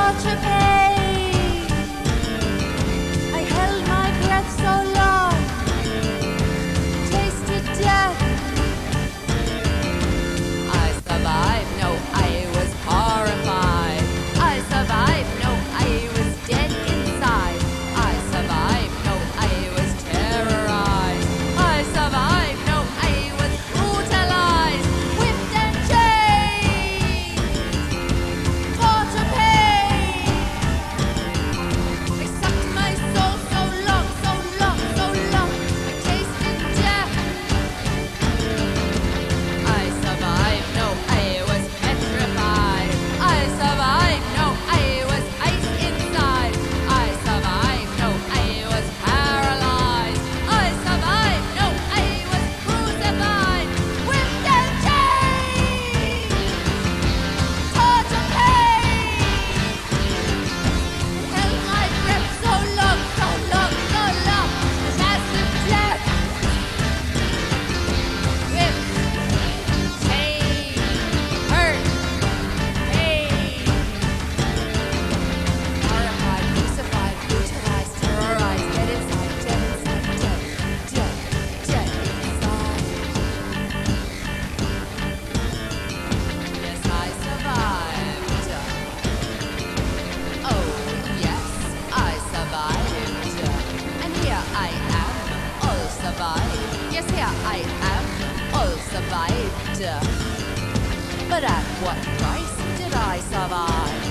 torture pain. I held my breath so long, tasted death. I survived, no, I was horrified. I survived, no, I was dead inside. I survived, no, I was terrorized. I survived, no, I was brutalized, whipped and chained. Torture pain. I sucked my soul so long, so long, so long. I tasted death. I survived, no, I was petrified. I survived, no, I was ice inside. I survived, no, I was paralyzed. I survived, no, I was crucified, whipped and chained. Torture pain. Held my breath so long, so long, so long. Massive death. Whipped, chained, hurt, pain. Horrified, crucified, brutalized, terrorized, dead inside, dead inside, dead, dead, dead inside. Yes, I survived. Oh, yes, I survived. And here I am, all survived. Yes, here I am, all survived. But at what price did I survive?